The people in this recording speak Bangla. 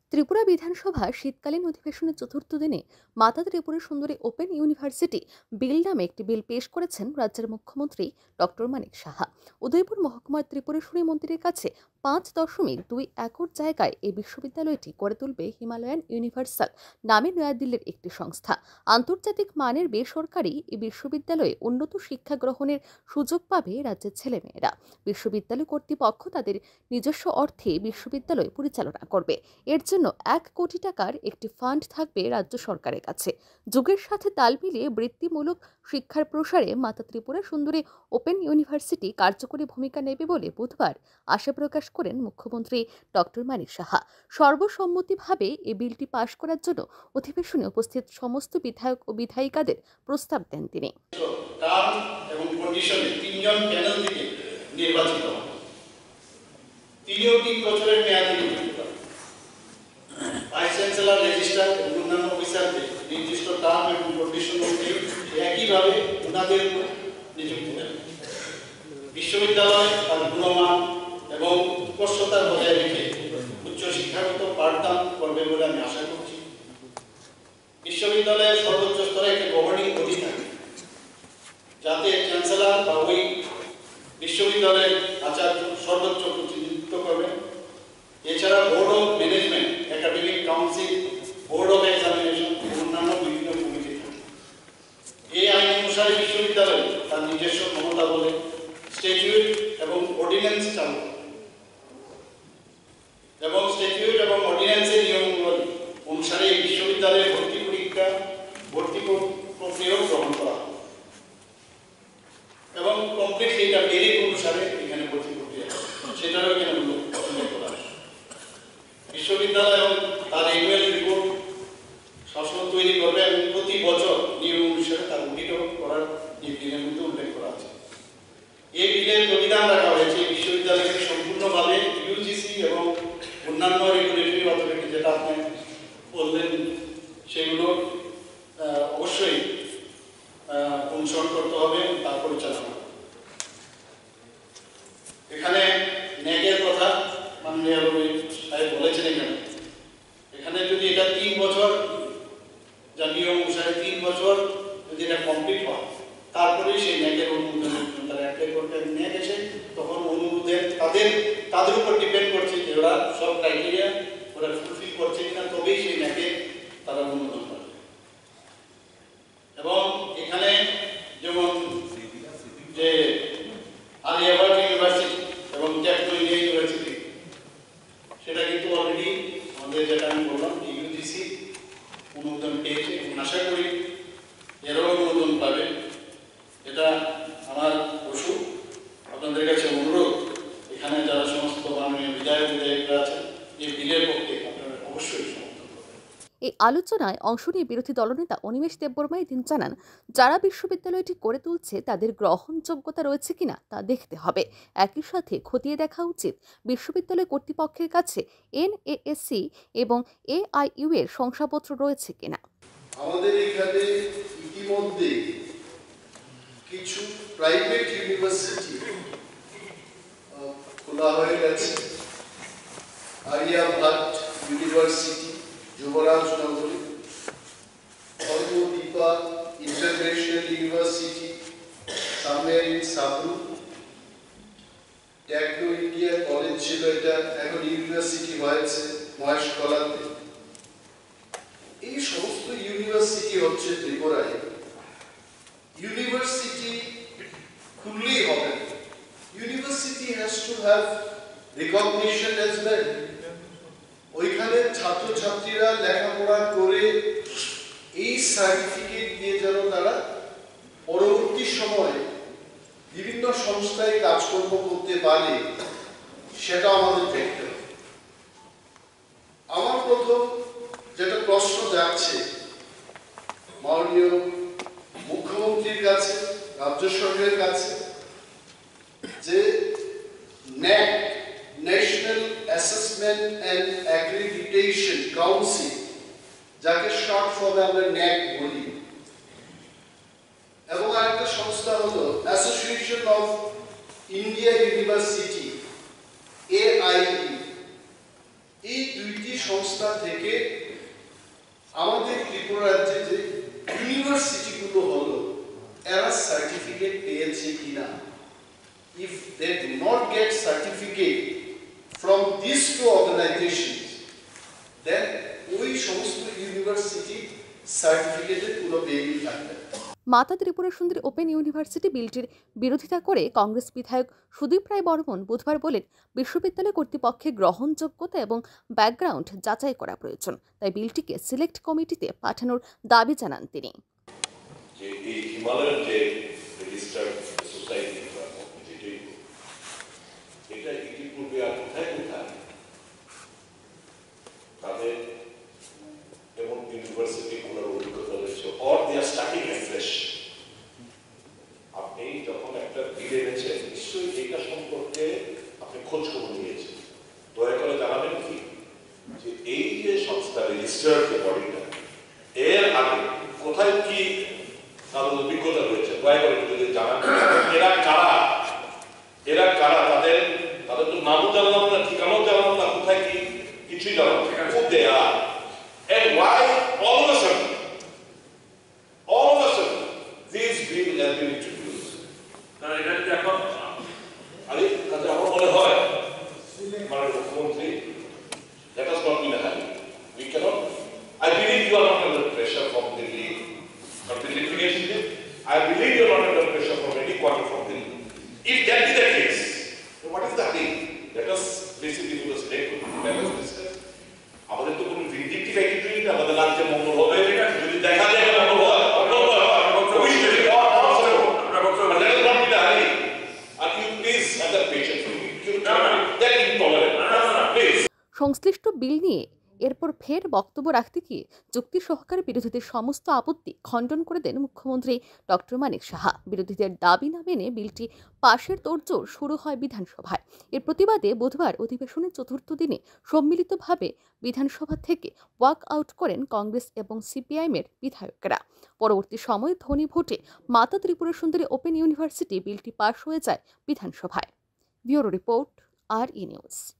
ত্রিপুরা বিধানসভা শীতকালীন অধিবেশনের চতুর্থ দিনে মাতা ত্রিপুরা সুন্দরী ওপেন ইউনিভার্সিটি বিল নামে একটি বিল পেশ করেছেন রাজ্যের মুখ্যমন্ত্রী ডক্টর মানিক সাহা। উদয়পুর মহকুমার ত্রিপুরেশ্বরী মন্দিরের কাছে 5.2 একর জায়গায় এই বিশ্ববিদ্যালয়টি গড়ে তুলবে হিমালয়ান ইউনিভার্সাল নামে নয়াদিল্লির একটি সংস্থা। আন্তর্জাতিক মানের বেসরকারি এই বিশ্ববিদ্যালয়ে উন্নত শিক্ষা গ্রহণের সুযোগ পাবে রাজ্যের ছেলেমেয়েরা। বিশ্ববিদ্যালয় কর্তৃপক্ষ তাদের নিজস্ব অর্থে বিশ্ববিদ্যালয় পরিচালনা করবে। এর জন্য 1 কোটি টাকার একটি ফান্ড থাকবে রাজ্য সরকারের কাছে। যুগের সাথে তাল মিলিয়ে বৃত্তিমূলক শিক্ষার প্রসারে মাতা ত্রিপুরা সুন্দরী ওপেন ইউনিভার্সিটি কার্যকরী ভূমিকা নেবে বলে বুধবার আশা প্রকাশ করেন মুখ্যমন্ত্রী ডক্টর মানিক সাহা। সর্বসম্মতিভাবে এই বিলটি পাশ করার জন্য অধিবেশনে উপস্থিত সমস্ত বিধায়ক ও বিধায়িকাদের প্রস্তাব দেন তিনি। নির্বাচিত হন, তিনিও 3 বছরের মেয়াদী নিযুক্ত করেন। ভাইস চ্যান্সেলর, রেজিস্ট্রার এবং অন্যান্য অফিসারদের নির্দিষ্ট টার্ম এবং কন্ডিশন অনুযায়ী একইভাবে ওনাদের নিযুক্তি দেন। বিশ্ববিদ্যালয় তার গুণমান এবং উৎকর্ষতা বজায় রেখে উচ্চশিক্ষাগত পাঠদান করবে বলে আমি আশা করছি। বিশ্ববিদ্যালয়ের সর্বোচ্চ স্তরে একটি গভর্নিং বডি থাকে, যাতে চ্যান্সেলর বা ওই বিশ্ববিদ্যালয়ের আচার্য সর্বোচ্চ প্রতিনিধিত্ব করবে। এছাড়া board of management, academic council, board of examination অন্যান্য বিভিন্ন কমিটি থাকে। এই আইন অনুসারে বিশ্ববিদ্যালয় তার নিজস্ব ক্ষমতা বলে স্ট্যাটিউট এবং অর্ডিন্যান্স চালু এবং স্ট্যাটিউট এবং অর্ডিন্যান্সের নিয়মগুলি অনুসারে এই বিশ্ববিদ্যালয়ের ভর্তি পরীক্ষা, ভর্তি প্রক্রিয়া গ্রহণ করা হয় এবং কমপ্লিটলি এটা মেরিট অনুসারে এখানে ভর্তি প্রক্রিয়া সেটারও এখানে উল্লেখ করা হয়। বিশ্ববিদ্যালয় এবং তার অ্যানুয়াল রিপোর্ট সবসময় তৈরি করবে এবং প্রতি বছর নিয়ম অনুসারে তার অডিট করার এই বিলের মধ্যে উল্লেখ করা আছে। এই বিলের প্রবিধান রাখা হয়েছে বিশ্ববিদ্যালয়কে সম্পূর্ণভাবে ইউজিসি এবং অন্যান্য রেগুলেটরি অথরিটি যেটা আপনি বললেন সেগুলো অবশ্যই অনুসরণ করতে হবে, তার পরিচালনা। এখানে ন্যাকের কথা মাননীয় সাহেব বলেছেন। এখানে যদি এটা 3 বছর যা নিয়ম অনুসারে 3 বছর যদি এটা কমপ্লিট হয়, তারপরে সেই ন্যাকের অনুমোদনের জন্য তারা অ্যাপ্লাই করতে ন্যাক এসে তখন অনুমোদন তাদের উপর ডিপেন্ড করছে যে ওরা সব ক্রাইটেরিয়া ওরা ফুলফিল করছে কিনা, তবেই সেই ন্যাকে তারা অনুমোদন করবে। এবং এখানে যেমন যে আলিয়াবাদ ইউনিভার্সিটি এবং টেকনো ইন্ডিয়া ইউনিভার্সিটি, সেটা কিন্তু অলরেডি আমাদের যেটা আমি বললাম ইউজিসি অনুমোদন পেয়েছে এবং আশা করি এরও অনুমোদন পাবে। এটা আমার পশু আপনাদের কাছে অনুরোধ, এখানে যারা সমস্ত মাননীয় বিধায়করা আছেন এই বিলের পক্ষে আপনারা অবশ্যই সমর্থন করবেন। এই আলোচনায় অংশ নিয়ে বিরোধী দলনেতা অনিমেষ দেববর্মা এদিন জানান, যারা বিশ্ববিদ্যালয়টি করে তুলছে তাদের গ্রহণযোগ্যতা রয়েছে কিনা তা দেখতে হবে। একই সাথে খতিয়ে দেখা উচিত বিশ্ববিদ্যালয় কর্তৃপক্ষের কাছে NASC এবং AIU এর শংসাপত্র রয়েছে কিনা। আমাদের এখানে ইতিমধ্যে কিছু প্রাইভেট ইউনিভার্সিটি খোলা হয়ে গেছে। আরিয়াভাট ইউনিভার্সিটি, যুবরাজ নগরী, সর্বদীপা international university somewhere in Sabroom, Techno India college ছিল, এটা এখন ইউনিভার্সিটি হয়েছে মহেশতলাতে। এই সমস্ত ইউনিভার্সিটি হচ্ছে ত্রিপুরায়। ইউনিভার্সিটি খুললেই হবে, university has to have recognition as well. ওইখানে ছাত্রছাত্রীরা লেখাপড়া করে এই সার্টিফিকেট দিয়ে যেন তারা পরবর্তী সময়ে বিভিন্ন সংস্থায় কাজকর্ম করতে পারে, সেটা আমাদের দেখতে হবে। আমার প্রথম যেটা প্রশ্ন যাচ্ছে মাননীয় মুখ্যমন্ত্রীর কাছে, রাজ্য সরকারের কাছে, যে NAAC, national assessment and accreditation council, যাকে শর্ট ফর্মে আমরা NAAC বলি, এবং আরেকটা সংস্থা হলো association of India university AIE, এই দুইটি সংস্থা থেকে আমাদের ত্রিপুরা রাজ্যে যে ইউনিভার্সিটিগুলো হলো এরা সার্টিফিকেট পেয়েছে কিনা। If they do not get certificate from these two organizations, then ওই সমস্ত ইউনিভার্সিটি সার্টিফিকেটের কোনো ভ্যালু থাকবে না। মাতা ত্রিপুরা সুন্দরী ওপেন ইউনিভার্সিটি বিলটির বিরোধিতা করে কংগ্রেস বিধায়ক সুদীপ রায় বর্মন বুধবার বলেন, বিশ্ববিদ্যালয় কর্তৃপক্ষের গ্রহণযোগ্যতা এবং ব্যাকগ্রাউন্ড যাচাই করা প্রয়োজন, তাই বিলটিকে সিলেক্ট কমিটিতে পাঠানোর দাবি জানান তিনি। এই হিমালয়ের যে রেজিস্টার্ড সোসাইটি এটা ইতিপূর্বে আর কোথায় কোথায় তাদের এবং ইউনিভার্সিটি খোলার অভিজ্ঞতা রয়েছে, or they are starting fresh. আপনি যখন একটা বিল এনেছেন নিশ্চয়ই এটা সম্পর্কে আপনি খোঁজ খবর নিয়েছেন, দয়া করে জানাবেন কি যে এই যে সংস্থা রেজিস্টার্ড যে বডিটা এর আগে কোথায় কি তাদের অভিজ্ঞতা রয়েছে, দয়া করে যদি জানান। এরা কারা তাদের তো নামও জানলাম না, ঠিকানাও জানলাম না, কোথায় কি কিছুই জানলাম না। Who they are and why all of a sudden this bill has been introduced. এটা যদি এখন আমার মনে হয় মাননীয় মুখ্যমন্ত্রী, let us not be in a hurry. We cannot. I believe you are not under pressure from Delhi or the litigation. I believe you are not under pressure from any quarter from Delhi. If that is the case, then what is the hurry? Let us basically do the select let us discuss. আমাদের তো কোনো ভিন্ডিকটিভ অ্যাটিটিউড না, আমাদের রাজ্যে মঙ্গল হবে যদি দেখা যায় মঙ্গল হয় অবশ্যই let us not be in a hurry. And you please have the patience. You that intolerant. Please. সংশ্লিষ্ট বিল নিয়ে এরপর ফের বক্তব্য রাখতে গিয়ে যুক্তি সহকারে বিরোধীদের সমস্ত আপত্তি খণ্ডন করে দেন মুখ্যমন্ত্রী ডক্টর মানিক সাহা। বিরোধীদের দাবি না মেনে বিলটি পাশের তোড়জোড় শুরু হয় বিধানসভায়। এর প্রতিবাদে বুধবার অধিবেশনের চতুর্থ দিনে সম্মিলিতভাবে বিধানসভা থেকে ওয়াক আউট করেন কংগ্রেস এবং সিপিআইএমের বিধায়কেরা। পরবর্তী সময়ে ধ্বনি ভোটে মাতা ত্রিপুরা সুন্দরী ওপেন ইউনিভার্সিটি বিলটি পাশ হয়ে যায় বিধানসভায়। Bureau report, RE news.